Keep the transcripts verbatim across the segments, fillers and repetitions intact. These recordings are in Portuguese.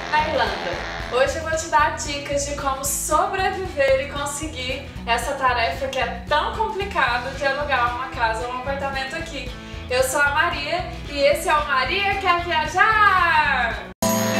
na Irlanda. Hoje eu vou te dar dicas de como sobreviver e conseguir essa tarefa que é tão complicada de alugar uma casa ou um apartamento aqui. Eu sou a Maria e esse é o Maria Quer Viajar!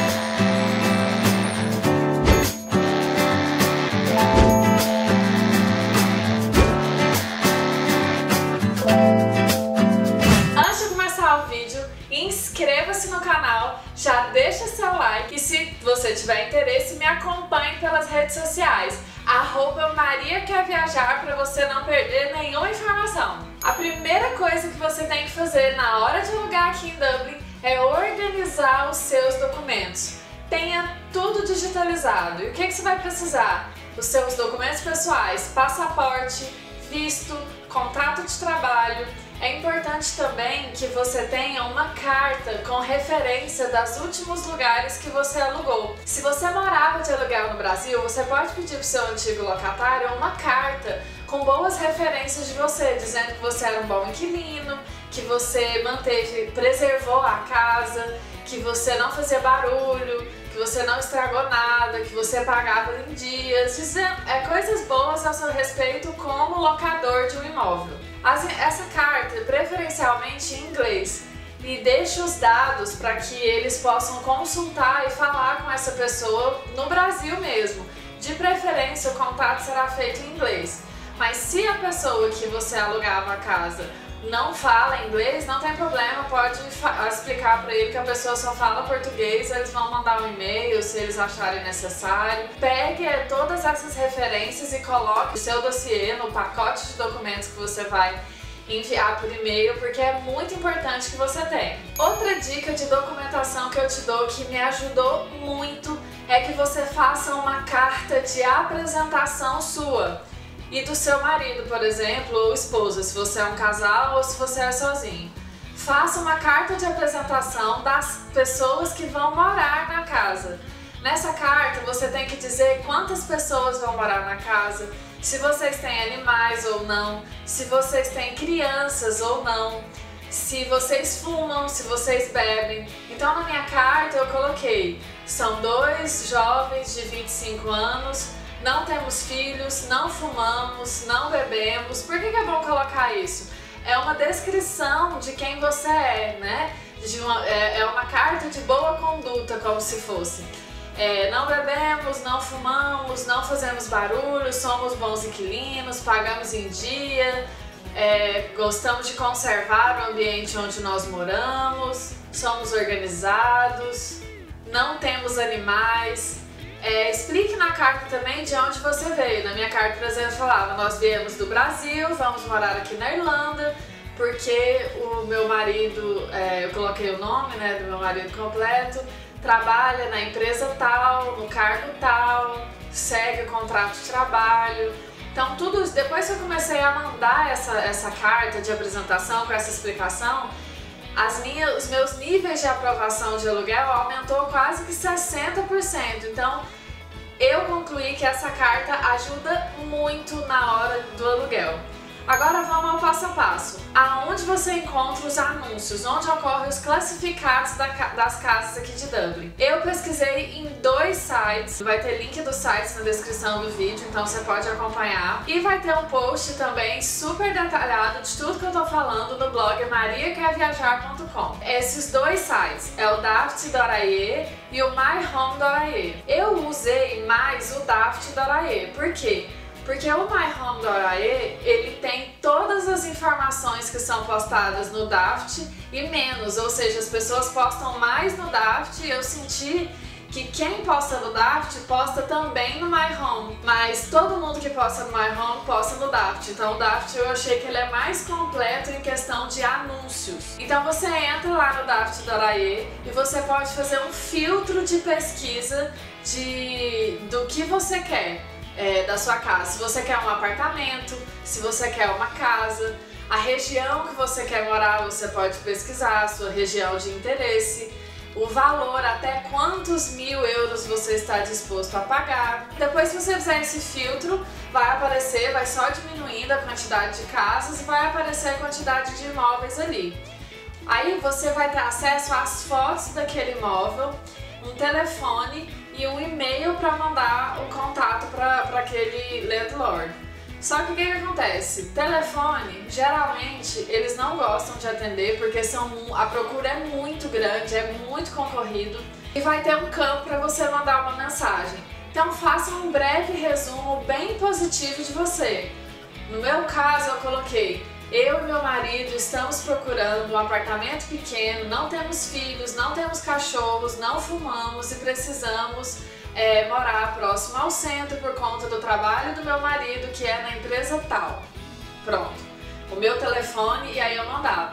Antes de começar o vídeo, inscreva-se no canal, já deixa seu like e se você tiver interesse, me acompanhe pelas redes sociais, arroba Maria Quer Viajar, para você não perder nenhuma informação. A primeira coisa que você tem que fazer na hora de alugar aqui em Dublin é organizar os seus documentos. Tenha tudo digitalizado. E o que, que você vai precisar? Os seus documentos pessoais, passaporte, visto, contrato de trabalho. É importante também que você tenha uma carta com referência dos últimos lugares que você alugou. Se você morava de aluguel no Brasil, você pode pedir para o seu antigo locatário uma carta com boas referências de você, dizendo que você era um bom inquilino, que você manteve, preservou a casa, que você não fazia barulho, que você não estragou nada, que você pagava em dias, dizendo é, coisas boas a seu respeito como locador de um imóvel. As, essa carta, preferencialmente em inglês, e deixe os dados para que eles possam consultar e falar com essa pessoa no Brasil mesmo. De preferência, o contato será feito em inglês. Mas se a pessoa que você alugava a casa não fala inglês, não tem problema, pode explicar para ele que a pessoa só fala português, eles vão mandar um e-mail se eles acharem necessário. Pegue todas essas referências e coloque o seu dossiê no pacote de documentos que você vai enviar por e-mail, porque é muito importante que você tenha. Outra dica de documentação que eu te dou que me ajudou muito é que você faça uma carta de apresentação sua e do seu marido, por exemplo, ou esposa, se você é um casal ou se você é sozinho. Faça uma carta de apresentação das pessoas que vão morar na casa. Nessa carta você tem que dizer quantas pessoas vão morar na casa, se vocês têm animais ou não, se vocês têm crianças ou não, se vocês fumam, se vocês bebem. Então na minha carta eu coloquei, são dois jovens de vinte e cinco anos, não temos filhos, não fumamos, não bebemos. Por que que é bom colocar isso? É uma descrição de quem você é, né? De uma, é, é uma carta de boa conduta, como se fosse. É, não bebemos, não fumamos, não fazemos barulho, somos bons inquilinos, pagamos em dia, é, gostamos de conservar o ambiente onde nós moramos, somos organizados, não temos animais. É, explique na carta também de onde você veio. Na minha carta, por exemplo, falava, nós viemos do Brasil, vamos morar aqui na Irlanda, porque o meu marido, é, eu coloquei o nome, né, do meu marido completo, trabalha na empresa tal, no cargo tal, segue o contrato de trabalho. Então tudo isso, depois que eu comecei a mandar essa, essa carta de apresentação com essa explicação, As minhas, os meus níveis de aprovação de aluguel aumentou quase que sessenta por cento. Então, eu concluí que essa carta ajuda muito na hora do aluguel. Agora vamos ao passo a passo. Aonde você encontra os anúncios? Onde ocorrem os classificados da, das casas aqui de Dublin? Eu pesquisei em dois sites. Vai ter link dos sites na descrição do vídeo, então você pode acompanhar. E vai ter um post também super detalhado de tudo que eu tô falando no blog maria quer viajar ponto com. Esses dois sites é o daft ponto i e e o my home ponto i e. Eu usei mais o daft ponto i e. Por quê? Porque o my home ponto i e, ele tem todas as informações que são postadas no Daft e menos, ou seja, as pessoas postam mais no Daft e eu senti que quem posta no Daft posta também no My Home, mas todo mundo que posta no My Home posta no Daft. Então o Daft eu achei que ele é mais completo em questão de anúncios. Então você entra lá no daft ponto i e e você pode fazer um filtro de pesquisa de, do que você quer. É, da sua casa, se você quer um apartamento, se você quer uma casa, a região que você quer morar, você pode pesquisar a sua região de interesse, o valor, até quantos mil euros você está disposto a pagar. Depois que você fizer esse filtro, vai aparecer, vai só diminuindo a quantidade de casas e vai aparecer a quantidade de imóveis ali. Aí você vai ter acesso às fotos daquele imóvel um telefone e um e-mail para mandar o contato para aquele landlord. Só que o que, que acontece? Telefone, geralmente, eles não gostam de atender porque são, a procura é muito grande, é muito concorrido e vai ter um campo para você mandar uma mensagem. Então faça um breve resumo bem positivo de você. No meu caso, eu coloquei: eu e meu marido estamos procurando um apartamento pequeno, não temos filhos, não temos cachorros, não fumamos e precisamos é, morar próximo ao centro por conta do trabalho do meu marido, que é na empresa tal. Pronto. O meu telefone, e aí eu mandava.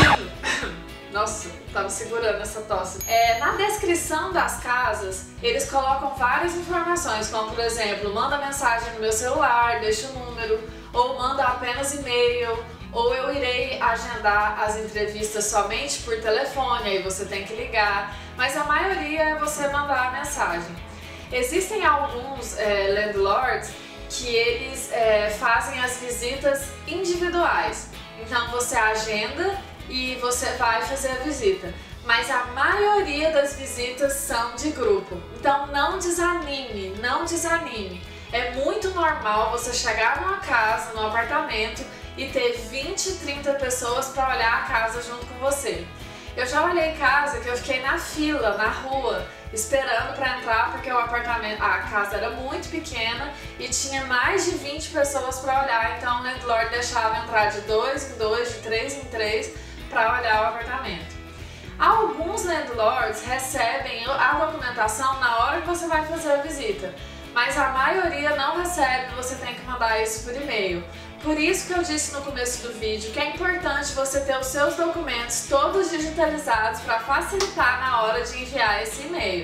Nossa, tava segurando essa tosse. É, na descrição das casas, eles colocam várias informações, como por exemplo, manda mensagem no meu celular, deixa o número, ou manda apenas e-mail, ou eu irei agendar as entrevistas somente por telefone, aí você tem que ligar, mas a maioria é você mandar a mensagem. Existem alguns é, landlords que eles é, fazem as visitas individuais, então você agenda e você vai fazer a visita, mas a maioria das visitas são de grupo, então não desanime, não desanime. É muito normal você chegar numa casa, num apartamento e ter vinte, trinta pessoas para olhar a casa junto com você. Eu já olhei casa que eu fiquei na fila, na rua, esperando para entrar porque o apartamento, a casa era muito pequena e tinha mais de vinte pessoas para olhar, então o landlord deixava entrar de dois em dois, de três em três para olhar o apartamento. Alguns landlords recebem a documentação na hora que você vai fazer a visita, mas a maioria não recebe, você tem que mandar isso por e-mail. Por isso que eu disse no começo do vídeo que é importante você ter os seus documentos todos digitalizados para facilitar na hora de enviar esse e-mail.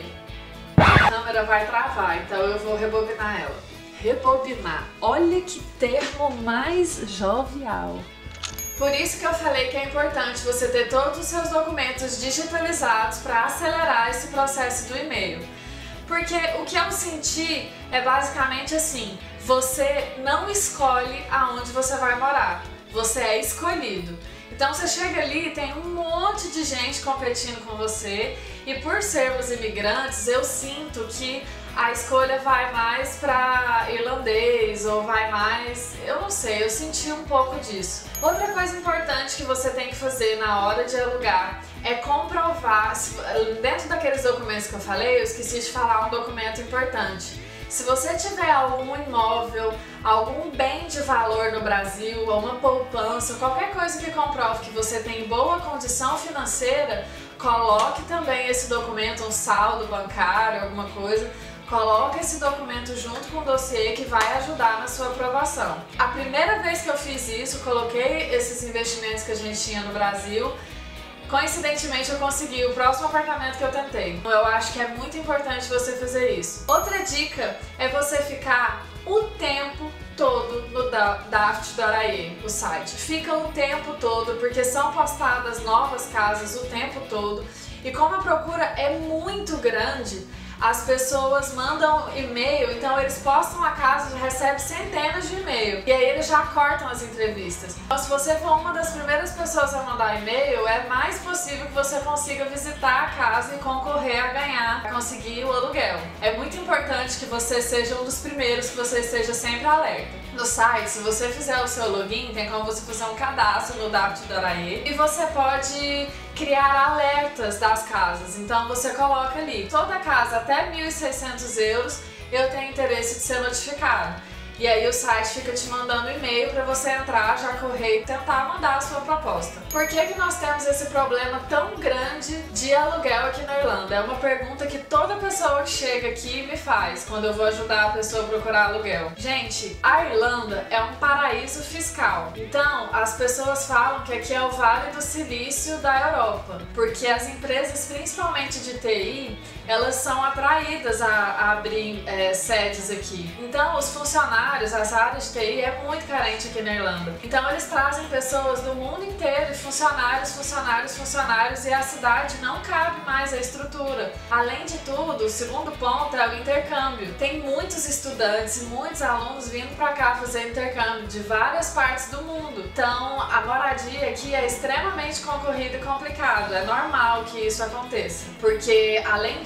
A câmera vai travar, então eu vou rebobinar ela. Rebobinar. Olha que termo mais jovial. Por isso que eu falei que é importante você ter todos os seus documentos digitalizados para acelerar esse processo do e-mail. Porque o que eu senti é basicamente assim: você não escolhe aonde você vai morar, você é escolhido. Então você chega ali e tem um monte de gente competindo com você, e por sermos imigrantes eu sinto que a escolha vai mais para irlandês ou vai mais... eu não sei, eu senti um pouco disso. Outra coisa importante que você tem que fazer na hora de alugar é comprovar, dentro daqueles documentos que eu falei, eu esqueci de falar um documento importante. Se você tiver algum imóvel, algum bem de valor no Brasil, ou uma poupança, qualquer coisa que comprove que você tem boa condição financeira, coloque também esse documento, um saldo bancário, alguma coisa. Coloque esse documento junto com o dossiê que vai ajudar na sua aprovação. A primeira vez que eu fiz isso, coloquei esses investimentos que a gente tinha no Brasil. Coincidentemente eu consegui o próximo apartamento que eu tentei. Eu acho que é muito importante você fazer isso. Outra dica é você ficar o tempo todo no Daft ponto I E, o site. Fica o tempo todo, porque são postadas novas casas o tempo todo. E como a procura é muito grande, as pessoas mandam e-mail, então eles postam a casa e recebem centenas de e-mail. E aí eles já cortam as entrevistas. Então se você for uma das primeiras pessoas a mandar e-mail, é mais possível que você consiga visitar a casa e concorrer a ganhar, a conseguir o aluguel. É muito importante que você seja um dos primeiros, que você esteja sempre alerta. No site, se você fizer o seu login, tem como você fazer um cadastro no Daft ponto I E e você pode criar alertas das casas. Então você coloca ali, toda casa até mil e seiscentos euros eu tenho interesse de ser notificado. E aí o site fica te mandando e-mail para você entrar, já correr e tentar mandar a sua proposta. Por que que nós temos esse problema tão grande de aluguel aqui na Irlanda? É uma pergunta que toda pessoa que chega aqui me faz quando eu vou ajudar a pessoa a procurar aluguel. Gente, a Irlanda é um paraíso fiscal. Então, as pessoas falam que aqui é o Vale do Silício da Europa, porque as empresas, principalmente de T I, elas são atraídas a, a abrir é, sedes aqui. Então, os funcionários, essa área de T I é muito carente aqui na Irlanda. Então eles trazem pessoas do mundo inteiro, funcionários, funcionários, funcionários, e a cidade não cabe mais a estrutura. Além de tudo, o segundo ponto é o intercâmbio. Tem muitos estudantes e muitos alunos vindo para cá fazer intercâmbio de várias partes do mundo. Então a moradia aqui é extremamente concorrida e complicado. É normal que isso aconteça, porque além disso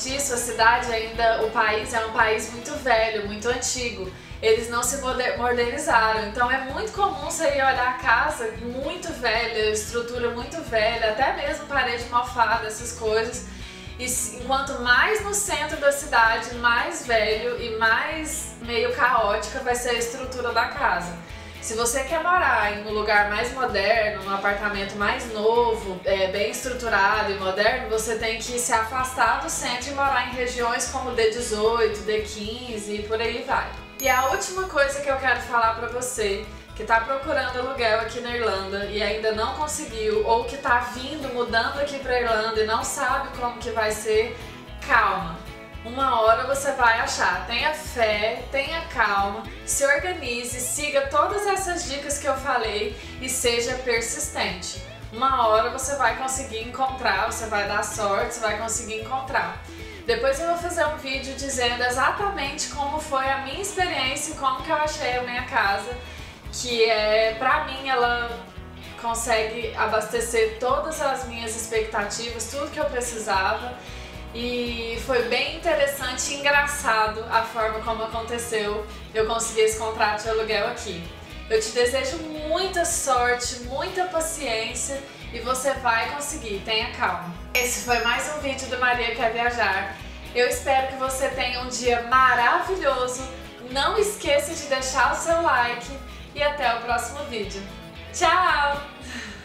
disso, a cidade ainda, o país é um país muito velho, muito antigo. Eles não se modernizaram, então é muito comum você ir olhar a casa muito velha, estrutura muito velha, até mesmo parede mofada, essas coisas. E enquanto mais no centro da cidade, mais velho e mais meio caótica vai ser a estrutura da casa. Se você quer morar em um lugar mais moderno, num apartamento mais novo, é, bem estruturado e moderno, você tem que se afastar do centro e morar em regiões como D dezoito, D quinze e por aí vai. E a última coisa que eu quero falar pra você, que tá procurando aluguel aqui na Irlanda e ainda não conseguiu, ou que tá vindo, mudando aqui pra Irlanda e não sabe como que vai ser, calma. Uma hora você vai achar. Tenha fé, tenha calma, se organize, siga todas essas dicas que eu falei e seja persistente. Uma hora você vai conseguir encontrar, você vai dar sorte, você vai conseguir encontrar. Depois eu vou fazer um vídeo dizendo exatamente como foi a minha experiência e como que eu achei a minha casa, que é, pra mim, ela consegue abastecer todas as minhas expectativas, tudo que eu precisava. E foi bem interessante e engraçado a forma como aconteceu eu conseguir esse contrato de aluguel aqui. Eu te desejo muita sorte, muita paciência e você vai conseguir, tenha calma. Esse foi mais um vídeo do Maria Quer Viajar. Eu espero que você tenha um dia maravilhoso. Não esqueça de deixar o seu like e até o próximo vídeo. Tchau!